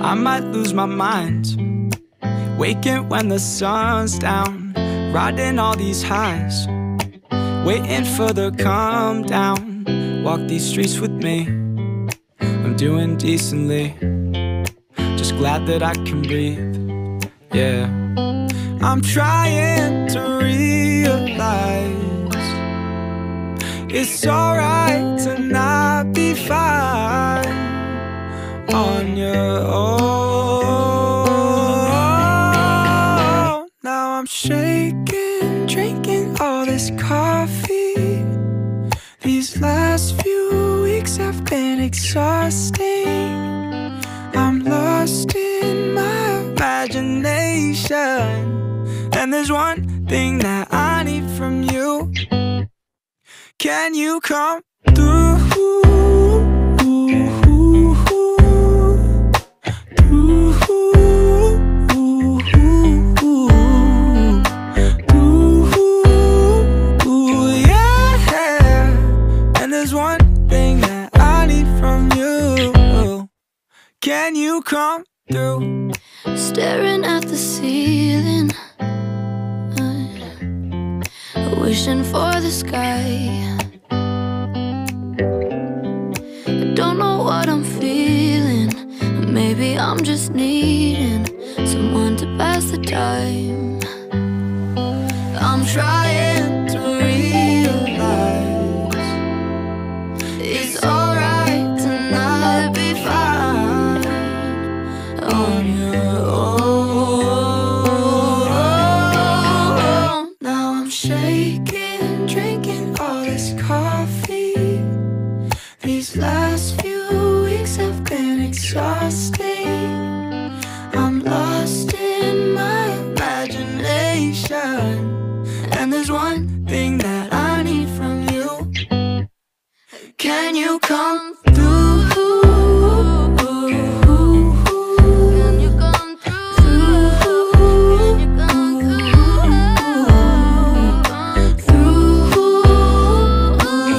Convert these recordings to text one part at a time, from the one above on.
I might lose my mind, waking when the sun's down, riding all these highs, waiting for the calm down. Walk these streets with me, I'm doing decently, just glad that I can breathe, yeah. I'm trying to realize it's alright to not be fine on your own. Now I'm shaking, drinking all this coffee. These last few weeks have been exhausting. I'm lost in my imagination, and there's one thing that I need from you. Can you come through? Yeah. And there's one thing that I need from you. Can you come through? Staring at the ceiling, wishing for the sky. I don't know what I'm feeling. Maybe I'm just needing someone to pass the time. I'm trying to realize it's alright to not be fine on your own. Now I'm shaking, drinking all this coffee. These last few weeks have been exhausting. I'm lost in my imagination, and there's one thing that I need from you. Can you come through? Can you come through? Can you come through?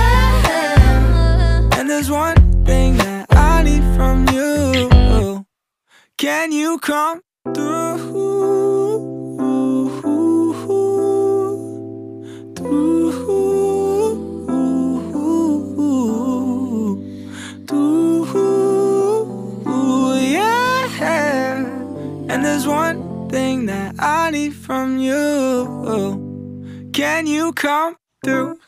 Yeah. And there's one thing that I need from you. Can you come through? Yeah. And there's one thing that I need from you. Can you come through?